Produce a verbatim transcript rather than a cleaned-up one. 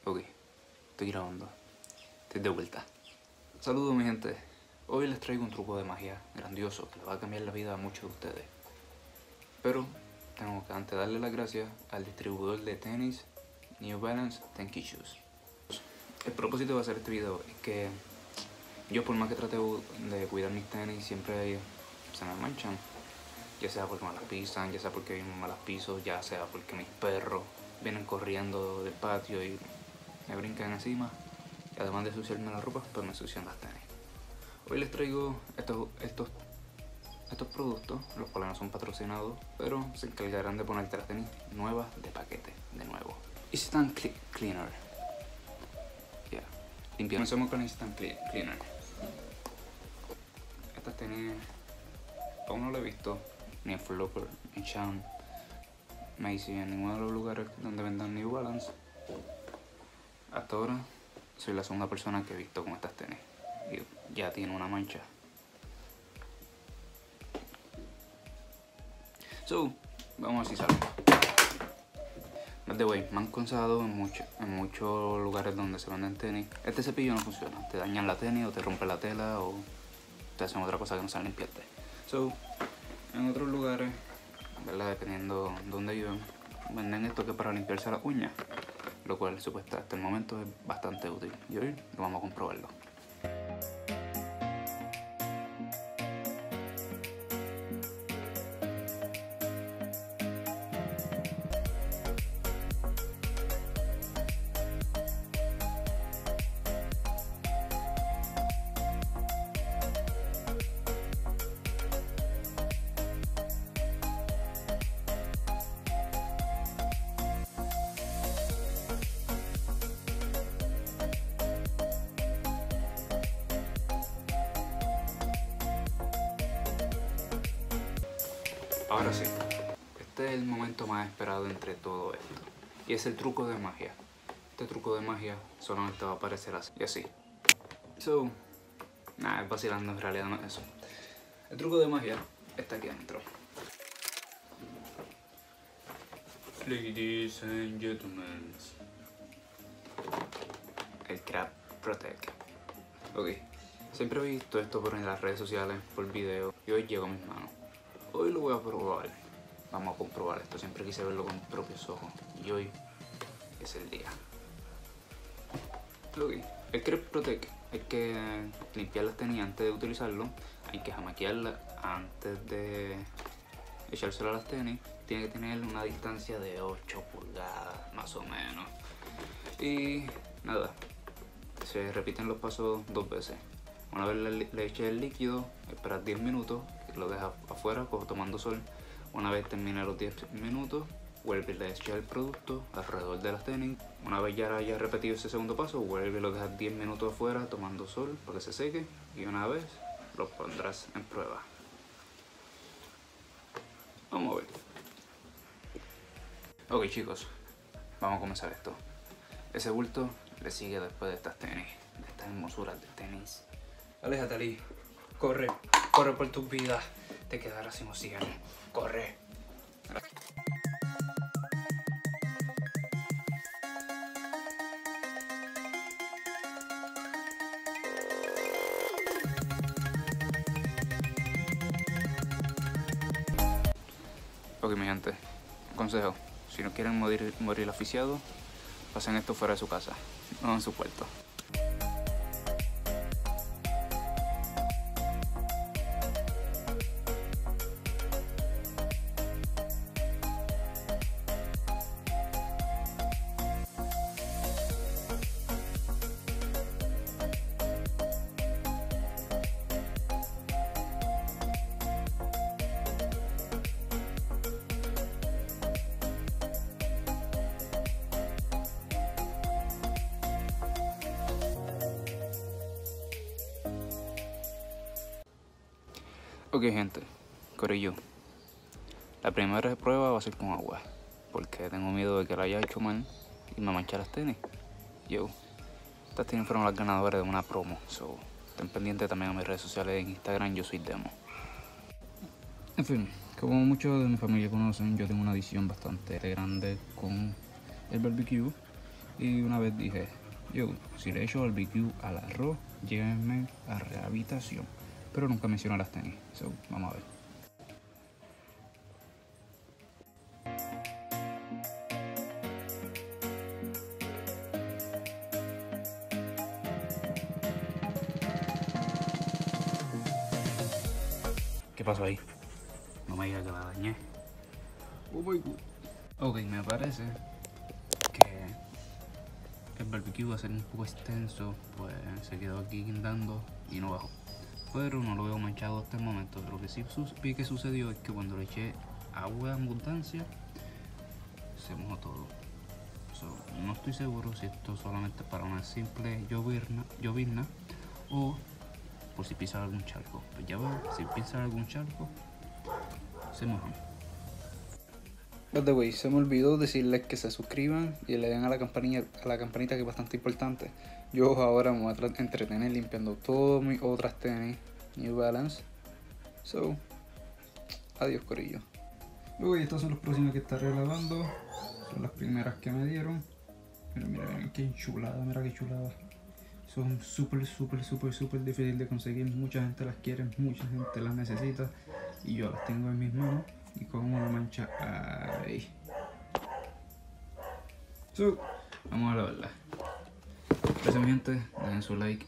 Ok, estoy grabando. Estoy de vuelta. Saludos mi gente. Hoy les traigo un truco de magia grandioso que le va a cambiar la vida a muchos de ustedes. Pero tengo que antes darle las gracias al distribuidor de tenis New Balance Tenki Shoes. El propósito de hacer este video es que yo, por más que trate de cuidar mis tenis, siempre se me manchan. Ya sea porque me las pisan, ya sea porque me las piso, ya sea porque mis perros vienen corriendo del patio y me brincan encima. Y además de ensuciarme la ropa, pues me ensucian las tenis. Hoy les traigo estos, estos, estos productos, los cuales no son patrocinados, pero se encargarán de ponerte las tenis nuevas de paquete, de nuevo. Instant Cleaner. Ya. Yeah. Limpiamos. Comencemos con el Instant Cleaner. Estas tenis aún no lo he visto ni en Foot Locker, en Champ, Macy, en ninguno de los lugares donde vendan New Balance. Hasta ahora soy la segunda persona que he visto con estas tenis y ya tiene una mancha. So, vamos a ver si sale. By the way, me han consejado en, mucho, en muchos lugares donde se venden tenis, este cepillo no funciona, te dañan la tenis o te rompe la tela o te hacen otra cosa que no saben limpiarte. So, en otros lugares, ¿verdad? Dependiendo de dónde viven, venden esto que es para limpiarse las uñas, lo cual supuestamente hasta el momento es bastante útil y hoy lo vamos a comprobarlo. Ahora sí, este es el momento más esperado entre todo esto, y es el truco de magia. Este truco de magia solamente va a aparecer así, y así. So, nada, es vacilando, en realidad no es eso. El truco de magia está aquí adentro. Ladies and gentlemen, el Crab Protect. Ok, siempre he visto esto por en las redes sociales, por video, y hoy llegó a mis manos. Hoy lo voy a probar. Vamos a comprobar esto. Siempre quise verlo con mis propios ojos. Y hoy es el día. Okay. El Crab Protect hay que limpiar las tenis antes de utilizarlo. Hay que jamaquearlas antes de echárselo a las tenis. Tiene que tener una distancia de ocho pulgadas más o menos. Y nada, se repiten los pasos dos veces. Una vez le, le eché el líquido, esperas diez minutos, lo dejas afuera tomando sol. Una vez termine los diez minutos, vuelve y le echas el producto alrededor de las tenis. Una vez ya haya repetido ese segundo paso, vuelve y lo dejas diez minutos afuera tomando sol para que se seque. Y una vez lo pondrás en prueba. Vamos a ver. Ok chicos, vamos a comenzar esto. Ese bulto le sigue después de estas tenis, de estas hermosuras de tenis. Aléjate, Ali. Corre, corre por tus vidas. Te quedarás sin oxígeno. Corre. Ok, mi gente. Consejo. Si no quieren morir, morir asfixiados, pasen esto fuera de su casa, no en su cuarto. Ok gente, corillo, la primera prueba va a ser con agua, porque tengo miedo de que la haya hecho mal y me manche las tenis. Yo, estas tenis fueron las ganadoras de una promo, so estén pendientes también a mis redes sociales en Instagram, yo soy Demo. En fin, como muchos de mi familia conocen, yo tengo una adicción bastante grande con el barbecue Y una vez dije, yo, si le echo barbecue al arroz, llévenme a rehabilitación. Pero nunca mencionó las tenis, so, vamos a ver. ¿Qué pasó ahí? No me digas que la dañé. Oh my God. Ok, me parece que el barbecue va a ser un poco extenso, pues se quedó aquí guindando y no bajó. Pero no lo veo manchado hasta el momento. Lo que sí vi que sucedió es que cuando le eché agua en abundancia, se mojó todo. So, no estoy seguro si esto solamente es para una simple llovizna, llovizna o por si pisa algún charco. Pues ya veo, si pisa algún charco, se mojan. By the way, se me olvidó decirles que se suscriban y le den a la campanilla, a la campanita, que es bastante importante. Yo ahora me voy a entretener limpiando todas mis otras tenis New Balance. So, adiós corillo. Uy, estas son las próximas que estaré lavando. Son las primeras que me dieron. Pero mira, mira qué chulada, mira qué chulada. Son súper, súper, súper, súper difíciles de conseguir. Mucha gente las quiere, mucha gente las necesita. Y yo las tengo en mis manos. Y con una mancha ahí. So, vamos a la verdad. Gracias mi gente, dejen su like